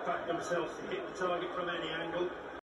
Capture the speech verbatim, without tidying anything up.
back themselves to hit the target from any angle.